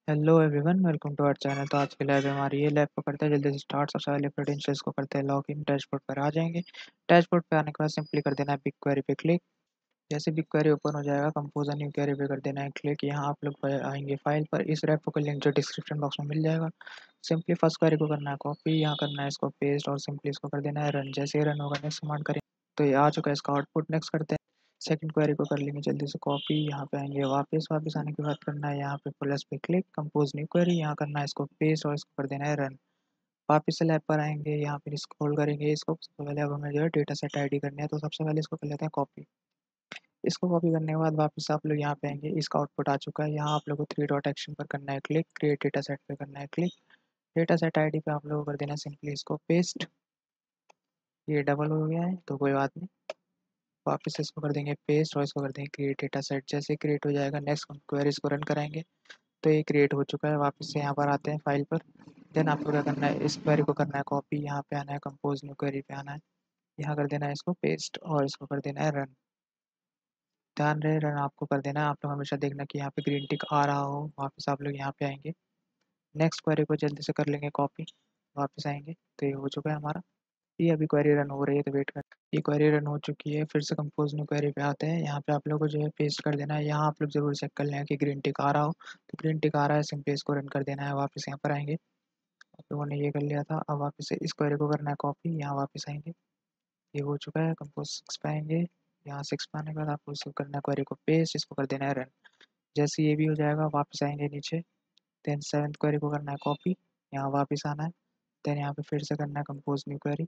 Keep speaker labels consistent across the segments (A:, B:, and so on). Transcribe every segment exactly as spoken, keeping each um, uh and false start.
A: Hello everyone, welcome to our channel. तो आज की लैब हमारी ये लैब को करते हैं जल्दी से स्टार्ट। सबसे पहले क्रेडेंशियल्स को करते हैं लॉगिन। डैशबोर्ड पर आ जाएंगे। डैशबोर्ड पे आने के बाद सिंपली कर देना है बिग क्वेरी पे क्लिक। जैसे बिग क्वेरी ओपन हो जाएगा, कंपोज न्यू क्वेरी पे कर देना है क्लिक। यहाँ आप लोग आएंगे फाइल पर। इस रेपो का लिंक जो डिस्क्रिप्शन बॉक्स में मिल जाएगा। सिंपली फर्स्ट क्वेरी को करना है कॉपी, यहाँ करना है इसको पेस्ट और सिंपली इसको कर देना है रन। जैसे ही रन होगा नेक्स्ट कमांड करें तो ये आ चुका है इसका आउटपुट। नेक्स्ट करते हैं सेकंड क्वेरी को कर लेंगे जल्दी से कॉपी। यहाँ पे आएंगे वापस वापस आने के बाद करना है यहाँ पे प्लस पे क्लिक, कंपोज न्यू क्वेरी, यहाँ करना है इसको पेस्ट और इसको कर देना है रन। वापस से लैब पर आएंगे, यहाँ पे स्क्रॉल करेंगे इसको। सबसे पहले अब हमें जो है डेटा सेट आईडी करनी है, तो सबसे पहले इसको कर लेते हैं कॉपी। इसको कॉपी करने के बाद वापस आप लोग यहाँ पे आएंगे। इसका आउटपुट आ चुका है। यहाँ आप लोग को थ्री डॉट एक्शन पर करना है क्लिक, क्रिएट डेटा सेट पे करना है क्लिक। डेटा सेट आईडी पे आप लोगों को कर देना है सिंपली इसको पेस्ट। ये डबल हो गया है तो कोई बात नहीं, वापस से इसको कर देंगे पेस्ट और इसको कर देंगे क्रिएट डेटा सेट। जैसे क्रिएट हो जाएगा नेक्स्ट क्वेरीज को रन कराएंगे तो ये क्रिएट हो चुका है। वापस से यहाँ पर आते हैं फाइल पर। देन आपको क्या करना है, इस क्वेरी को करना है कॉपी, यहाँ पे आना है कंपोज न्यू क्वेरी पे आना है, यहाँ कर देना है इसको पेस्ट और इसको कर देना है रन। ध्यान रहे रन आपको कर देना है। आप लोग हमेशा देखना कि यहाँ पे ग्रीन टिक आ रहा हो। वापस आप लोग यहाँ पे आएंगे, नेक्स्ट क्वेरी को जल्दी से कर लेंगे कॉपी। वापस आएंगे तो ये हो चुका है हमारा। ये अभी क्वेरी रन हो रही है तो वेट कर। ये क्वेरी रन हो चुकी है। फिर से कंपोज न्यू क्वेरी पे आते हैं। यहाँ पे आप लोगों को जो है पेस्ट कर देना है। यहाँ आप लोग जरूर चेक कर लें कि ग्रीन टिक आ रहा हो, तो ग्रीन टिक आ रहा है सिंपली इसको रन कर देना है। वापस यहाँ पर आएंगे, आप लोगों ने ये कर लिया था। अब वापस से इस क्वेरी को करना है कॉपी, यहाँ वापस आएंगे, ये हो चुका है। कंपोज सिक्स पे आएंगे, यहाँ सिक्स पे आने के बाद आपको इसको करना है क्वेरी को पेस्ट, इसको कर देना है रन। जैसे ये भी हो जाएगा वापस आएंगे नीचे। देन सेवन्थ क्वेरी को करना है कॉपी, यहाँ वापस आना है। देन यहाँ पे फिर से करना है कंपोज न्यू क्वेरी,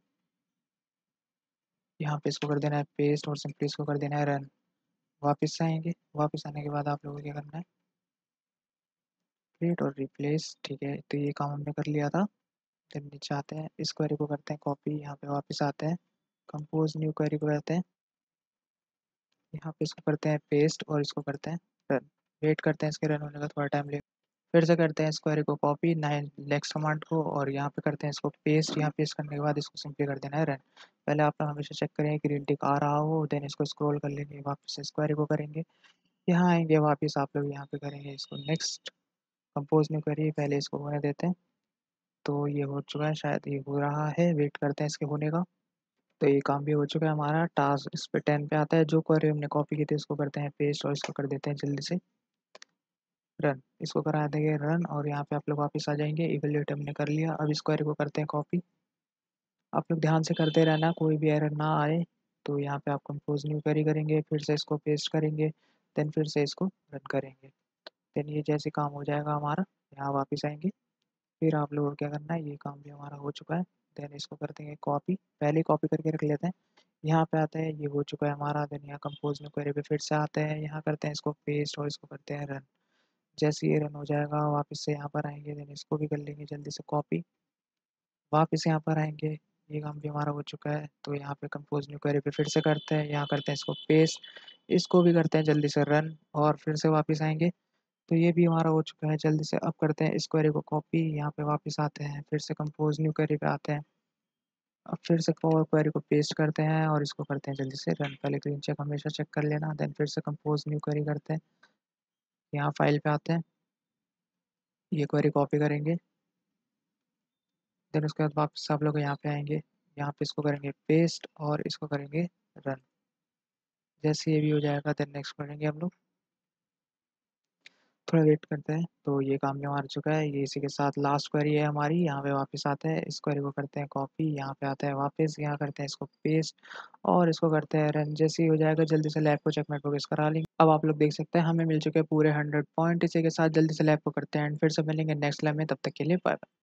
A: यहाँ पे इसको कर देना है पेस्ट और सिंपली इसको कर देना है रन। वापस से आएंगे, वापस आने के बाद आप लोगों को क्या करना है, क्रिएट और रिप्लेस। ठीक है, तो ये काम हमने कर लिया था। देन नीचे आते हैं, इस क्वेरी को करते हैं कॉपी, यहाँ पे वापस आते हैं, कंपोज न्यू क्वेरी को करते हैं, यहाँ पे इसको करते हैं पेस्ट और इसको करते हैं रन। वेट करते हैं इसके रन होने का, थोड़ा टाइम ले। फिर से करते हैं इस क्वेरी को कॉपी नाइन नेक्स्ट कमांड को और यहाँ पे करते हैं इसको पेस्ट। यहाँ पेस्ट करने के बाद इसको सिंपली कर देना है रन। पहले आप लोग हमेशा चेक करें ग्रीन टिक आ रहा हो, देन इसको स्क्रॉल कर लेंगे, वापस इस क्वेरी को करेंगे, यहाँ आएंगे, वापस आप लोग यहाँ पे करेंगे इसको नेक्स्ट कंपोज न्यू क्वेरी। पहले इसको होने देते हैं, तो ये हो चुका है, शायद ये हो रहा है, वेट करते हैं इसके होने का। तो ये काम भी हो चुका है हमारा। टास्क इस पे टेन पे आता है, जो क्वेरी हमने कॉपी की थी उसको करते हैं पेस्ट और इसको कर देते हैं जल्दी से रन। इसको करा देंगे रन और यहाँ पे आप लोग वापस आ जाएंगे। इवेल्यूएट हमने कर लिया। अब इस क्वेरी को करते हैं कॉपी। आप लोग ध्यान से करते रहना, कोई भी एरर ना आए। तो यहाँ पे आप कंपोज न्यू क्वेरी करेंगे, फिर से इसको पेस्ट करेंगे, देन फिर से इसको रन करेंगे। देन ये जैसे काम हो जाएगा हमारा, यहाँ वापस आएंगे। फिर आप लोगों को क्या करना है, ये काम भी हमारा हो चुका है। देन इसको कर देंगे कॉपी, पहले कॉपी करके रख लेते हैं। यहाँ पे आते हैं, ये हो चुका है हमारा। देन यहाँ कंपोज न्यू क्वेरी पे फिर से आते हैं, यहाँ करते हैं इसको पेस्ट और इसको करते हैं रन। जैसे ये रन हो जाएगा वापस से यहाँ पर आएंगे, देन इसको भी कर लेंगे जल्दी से कॉपी, वापस यहाँ पर आएंगे। ये काम भी हमारा हो चुका है। तो यहाँ पे कंपोज न्यू क्वेरी पे फिर से करते हैं, यहाँ करते हैं इसको पेस्ट, इसको भी करते हैं जल्दी से रन और फिर से वापस आएंगे। तो ये भी हमारा हो चुका है। जल्दी से अब करते हैं इस क्वेरी को कॉपी, यहाँ पे वापस आते हैं, फिर से कंपोज न्यू क्वेरी पे आते हैं। अब फिर से क्वेरी को पेस्ट करते हैं और इसको करते हैं जल्दी से रन। पहले ग्रीन चेक हमेशा चेक कर लेना, देन फिर से कंपोज न्यू क्वेरी करते हैं, यहाँ फाइल पे आते हैं, ये क्वेरी कॉपी करेंगे, देन उसके बाद वापस आप लोग यहाँ पे आएंगे, यहाँ पे इसको करेंगे पेस्ट और इसको करेंगे रन। जैसे ये भी हो जाएगा देन नेक्स्ट करेंगे हम लोग, थोड़ा वेट करते हैं। तो ये काम भी हमारा चुका है। ये इसी के साथ लास्ट क्वेरी है हमारी। यहाँ पे वापस आते हैं, इस क्वेरी को करते हैं कॉपी, यहाँ पे आते हैं वापस, यहाँ करते हैं इसको पेस्ट और इसको करते हैं रन। जैसे ही हो जाएगा जल्दी से लैब को चेक में प्रोग्रेस करा लेंगे। अब आप लोग देख सकते हैं हमें मिल चुके हैं पूरे हंड्रेड पॉइंट। इसी के साथ जल्दी से लैब को करते हैं एंड फिर से मिलेंगे नेक्स्ट लैब में। तब तक के लिए बाय बाय।